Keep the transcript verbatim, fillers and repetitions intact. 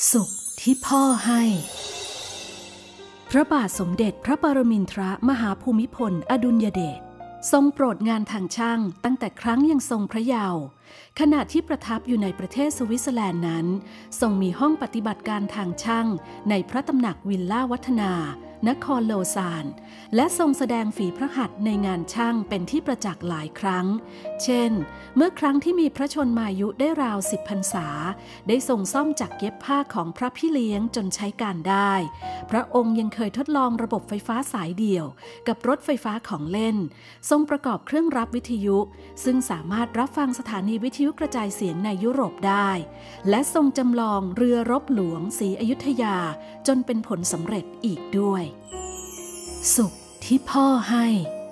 สุขที่พ่อให้พระบาทสมเด็จพระปรมินทรมหาภูมิพลอดุลยเดชทรงโปรดงานทางช่างตั้งแต่ครั้งยังทรงพระเยาว์ขณะที่ประทับอยู่ในประเทศสวิตเซอร์แลนด์นั้นทรงมีห้องปฏิบัติการทางช่างในพระตำหนักวิลล่าวัฒนานครโลซานและทรงแสดงฝีพระหัตถ์ในงานช่างเป็นที่ประจักษ์หลายครั้งเช่นเมื่อครั้งที่มีพระชนมายุได้ราวสิบพรรษาได้ทรงซ่อมจักรเย็บผ้าของพระพี่เลี้ยงจนใช้การได้พระองค์ยังเคยทดลองระบบไฟฟ้าสายเดี่ยวกับรถไฟฟ้าของเล่นทรงประกอบเครื่องรับวิทยุซึ่งสามารถรับฟังสถานีวิทยุกระจายเสียงในยุโรปได้และทรงจำลองเรือรบหลวงศรีอยุธยาจนเป็นผลสำเร็จอีกด้วยสุขที่พ่อให้